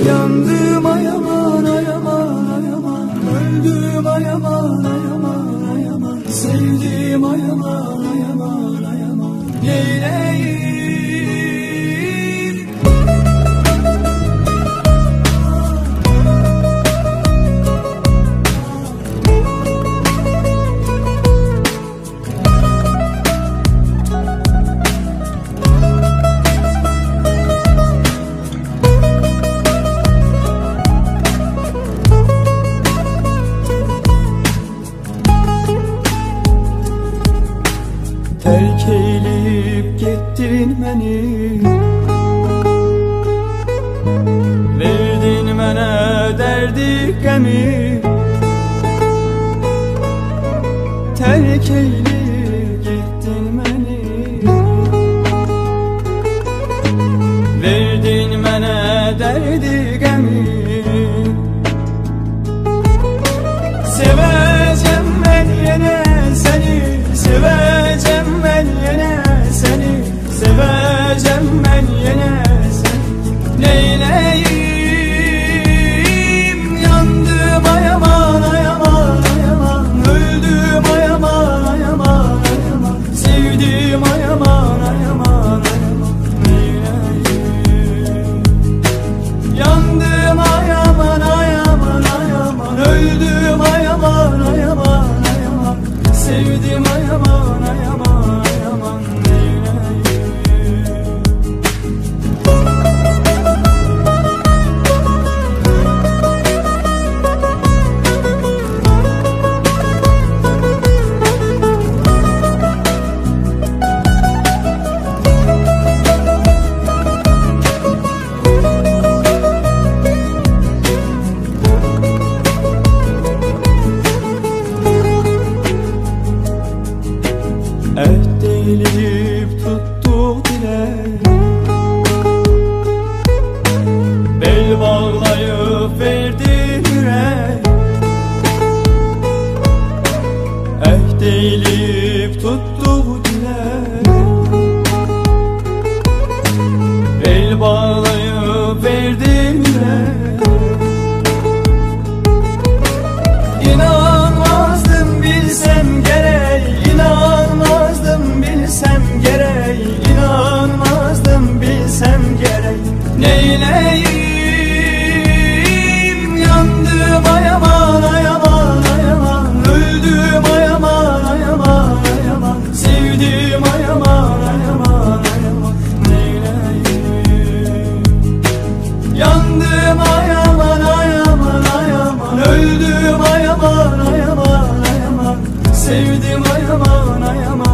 Yandım ay aman ay aman ay aman, öldüm ay aman ay aman ay aman, sevdim ay aman ay aman ay aman, neyleyim? Terk eyleyip gittin beni, verdin mənə derdi qəmi. Terk eyleyip gittin beni, verdin mənə derdi qəmi. Sevəcəm mən yenə səni, sevəcəm mən yenə səni, sevəcəm mən yenə səni, neyləyim? Yandım ay aman ay aman ay aman, öldüm ay aman ay aman ay aman, sevdim ay aman ay aman ay aman, neyləyim? Yandım ay aman ay aman ay aman, öldüm ay aman ay aman ay aman, sevdim ay aman ay aman ay aman, neyleyim? Əhd eləyib tutduq dilək, bel bağlayıb verdi ürək. Əhd eləyib tutduq dilək, bel bağlayıb verdi ürək. İnanmazdım bilsem gerek, inanmazdım bilsem gerek, inanmazdım bilsem gerek, neyleyim? Yandım ay aman ay aman ay aman, öldüm ay aman ay aman ay aman, sevdim ay aman ay aman ay aman, neyleyim? Yandım ay aman ay aman ay aman, öldüm ay aman ay aman ay aman, sevdim ay aman ay aman.